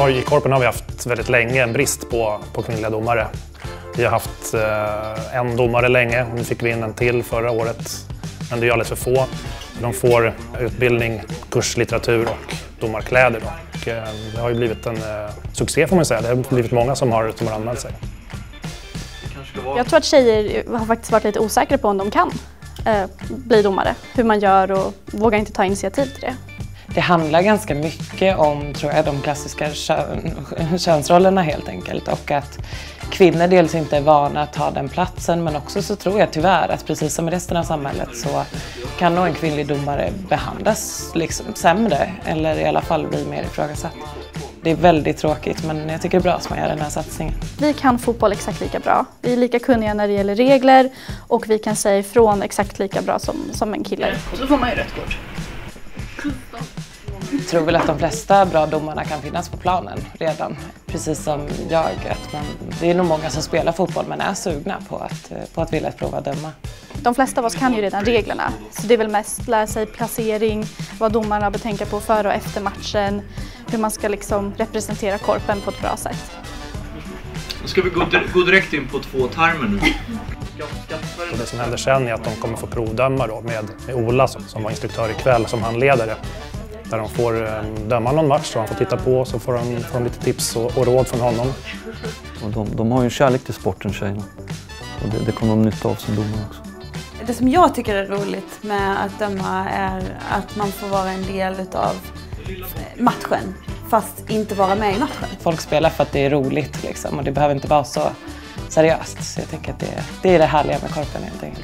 I Korpen har vi haft väldigt länge en brist på kvinnliga domare. Vi har haft en domare länge, nu fick vi in en till förra året. Men det är alldeles för få. De får utbildning, kurslitteratur och domarkläder. Och det har ju blivit en succé får man säga. Det har blivit många som har anmält sig. Jag tror att tjejer har faktiskt varit lite osäkra på om de kan bli domare. Hur man gör och vågar inte ta initiativ till det. Det handlar ganska mycket om, tror jag, de klassiska könsrollerna helt enkelt. Och att kvinnor dels inte är vana att ta den platsen, men också så tror jag tyvärr att precis som i resten av samhället så kan nog en kvinnlig domare behandlas liksom sämre eller i alla fall bli mer ifrågasatt. Det är väldigt tråkigt, men jag tycker det är bra som man gör den här satsningen. Vi kan fotboll exakt lika bra. Vi är lika kunniga när det gäller regler och vi kan säga ifrån exakt lika bra som en kille. Och så får man ju rött kort. Jag tror väl att de flesta bra domarna kan finnas på planen redan. Precis som jag. Det är nog många som spelar fotboll men är sugna på att vilja prova döma. De flesta av oss kan ju redan reglerna. Så det är väl mest lära sig placering, vad domarna bör tänka på före och efter matchen. Hur man ska liksom representera Korpen på ett bra sätt. Då ska vi gå direkt in på 2-termer nu. Och det som händer sen är att de kommer få provdöma då med Ola som var instruktör ikväll som handledare. Där de får döma någon match så han får titta på så får de lite tips och råd från honom. Och de har ju en kärlek till sporten, tjejerna. Och det kommer de nytta av som domare också. Det som jag tycker är roligt med att döma är att man får vara en del av matchen fast inte vara med i matchen. Folk spelar för att det är roligt liksom, och det behöver inte vara så seriöst. Så jag tänker att det är det härliga med Korpen helt enkelt.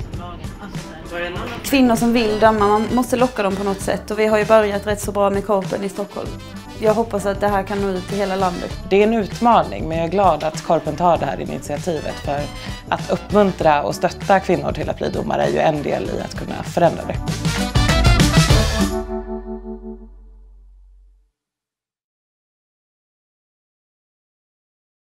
Kvinnor som vill döma, man måste locka dem på något sätt och vi har ju börjat rätt så bra med Korpen i Stockholm. Jag hoppas att det här kan nå ut till hela landet. Det är en utmaning, men jag är glad att Korpen tar det här initiativet för att uppmuntra och stötta kvinnor till att bli domare är ju en del i att kunna förändra det.